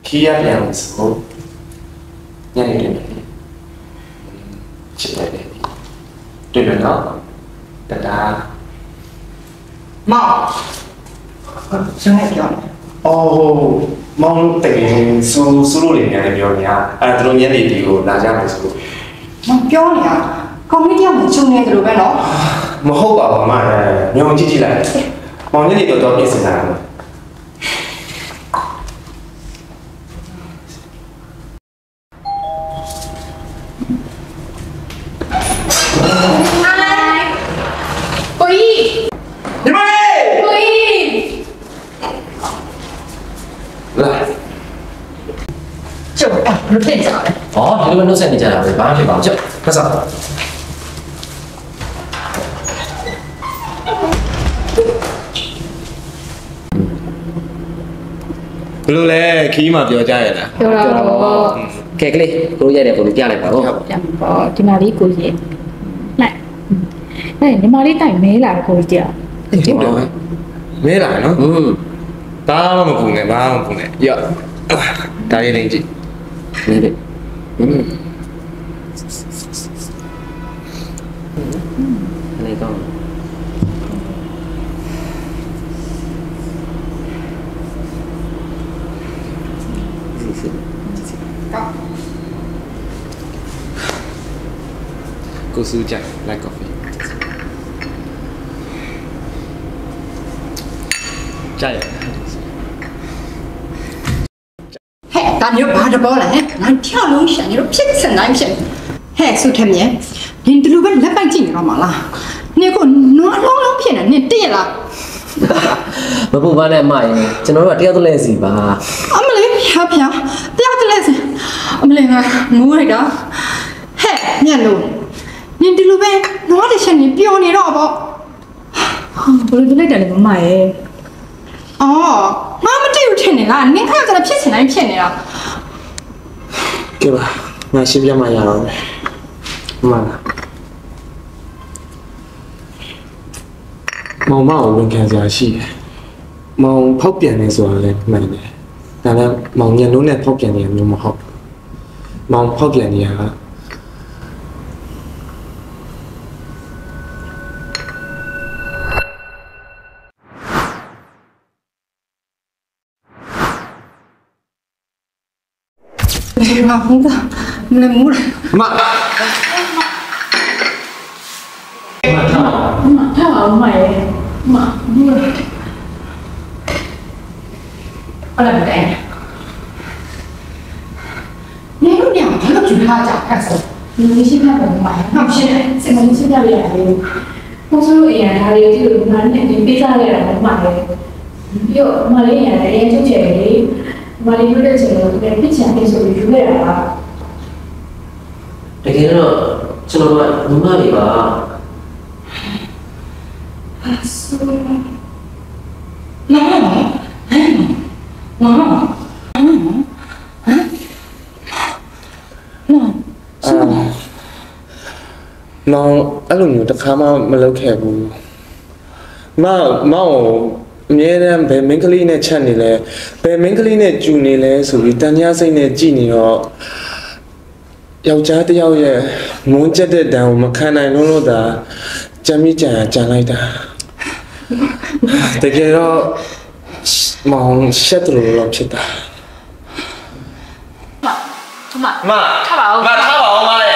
ခီးရပြန်ဆိုညနေတယ်ချစ်တယ်တွေ့မယ်နော်တဒါမောင်ကျွန်တော်ပြောတယ်အော်မောင်တကယ်စူလို့လည်းများတယ်ပြောနေရသူတို့ညနေဒီကိုလာကြမယ်ဆိုမောင်ပြောနေတာကော်မတီကမချုံနေတယ်လို့ပဲနော်မဟုတ်ပါဘူးမညောင်ကြည့်လိုက်မောင်ညနေတော့ပြင်ဆင်တာဘယ်ဖြစ်ကြလဲ။อ๋อဒီလိုပဲနှုတ်ဆက်နေကြတာပဲဘာမှဖြစ်ပါဘူး။ချက်ဖက်စား။ဘလို့လဲခီးမှပြောကြရလားပြောတာတော့ကဲကလေးကိုရိုက်တဲ့ပုံပြလိုက်ပါဦး။ပြန်ပေါ့ဒီမှာလေးကိုရဲ့။နိုင်။ဒီမှာလေးတိုင်မဲလာတယ်ကိုကြီး။ဟုတ်တယ်။မဲလာနော်။ဘာမှမပူနဲ့ဘာမှမပူနဲ့။ရော့။ဒါလေးလေးကြည့်။နေတယ်။နေတော့ကိုစုကြ like coffee ကြရဟဲ့ဒါမျိုးဘာတဘောလဲငါ跳လုံးရှန်ရဖြစ်စံတိုင်းဖြစ်ဟဲ့ဆုထက်မြင်နင်ဒီလိုပဲလက်ပိုက်ကြည့်နေတော့မလားနင်ကနွားလုံးလုံးဖြစ်နေနင်တည့်ရလားမပူပါနဲ့အမရေကျွန်တော်တို့ကတယောက်တည်းလဲစီပါအမလေးဖျားတယောက်တည်းလဲစီအမလေးငါငိုးလိုက်တော့ဟဲ့ညက်လို့နင်ဒီလိုပဲနွားတစ်ချက်နေပျော်နေတော့ပေါ့ဘယ်လိုလုပ်တယ်လဲမမရဲ့အော်ငါမတည့်ဘူးထင်နေလားနင်ခါကျတော့ဖြစ်စင်တိုင်းဖြစ်နေတာကဲပါငါရှင်းပြမှရတော့မယ်မှန်လားမောင်မကိုဝန်ခံစရာရှိတယ်မောင်ဖောက်ပြန်နေဆိုတာလည်းမှန်တယ်ဒါလည်းမောင်ညံ့လို့နဲ့ဖောက်ပြန်နေရမျိုးမဟုတ်မောင်ဖောက်ပြန်နေရတာဒီမှာဟုတ်တာမလဲမူးလားမထားအောင်မရဲ့မဘူးအဲ့ဒါတဲ့နေလို့ညဘာလို့ကြွလာကြအဲ့ဆို你现在怎么买？那不现在你现在也来了，我说哎呀，他的这个哪里你别在来了买的，有买了也来也就这里，买了有点钱了，连别钱没收就来了。 တကယ်တော့ကျွန်တော်ကညီမလေးပါဆိုနော်မောင်အဲ့လိုမျိုးတစ်ခါမှမလုပ်ခဲ့ဘူးမောင်အမြဲတမ်းဘယ်မင်းကလေးနဲ့ချက်နေလဲဘယ်မင်းကလေးနဲ့ကျူနေလဲဆိုပြီးတန်ညာစိတ်နဲ့ကြည်နေတော့ယောက်ျားတစ်ယောက်ရဲ့မွန်းကျက်တဲ့တန်ကိုမခံနိုင်လို့သာကြမ်းမိကြံလိုက်တာတကယ်တော့မောင်ရှက်တယ်လို့ဖြစ်တာမထားပါဦးမ